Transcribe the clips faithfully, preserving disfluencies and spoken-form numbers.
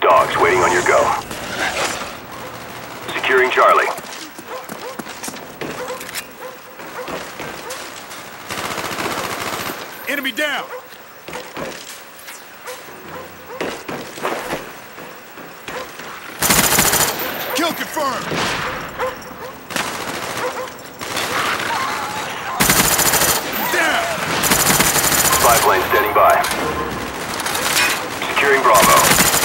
dogs waiting on your go. Securing Charlie. Enemy down! Kill confirmed! Down! Spy plane standing by. Securing Bravo.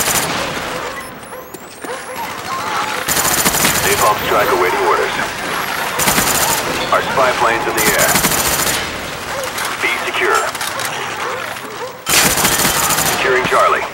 Napalm strike awaiting orders. Our spy plane's in the air. Be secure. Securing Charlie.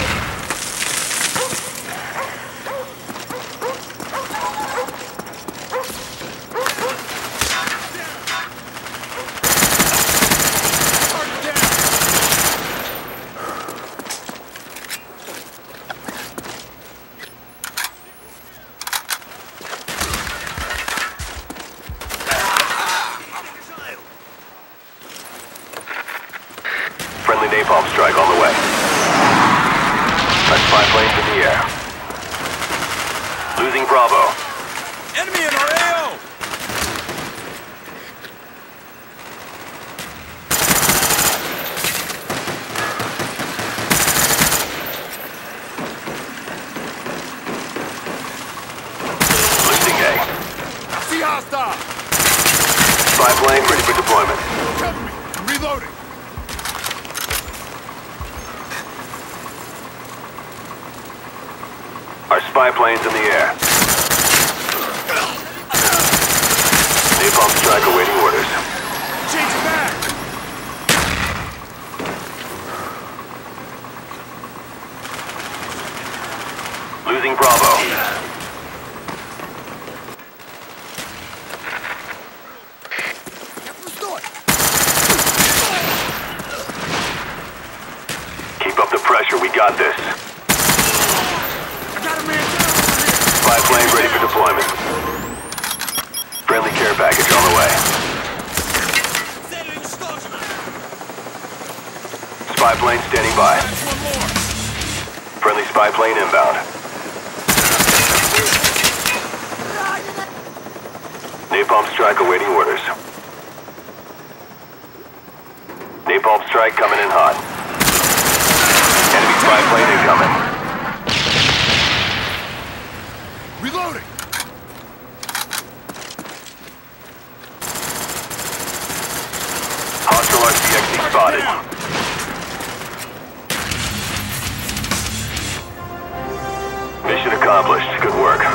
Friendly napalm strike on the way. Our spy plane's in the air. Losing Bravo. Enemy in our A O! Losing A. See hostile! Spy plane ready for deployment. Cover me! I'm reloading! Our spy plane's in the air. Napalm strike awaiting orders. Change it back! Losing Bravo. Keep up the pressure, we got this. I got a man down over here! Spy plane ready for deployment. Friendly care package on the way. Spy plane standing by. That's one more! Friendly spy plane inbound. Napalm strike awaiting orders. Napalm strike coming in hot. Enemy spy plane incoming. Reloading! Hostile R C X D spotted. Down. Mission accomplished. Good work.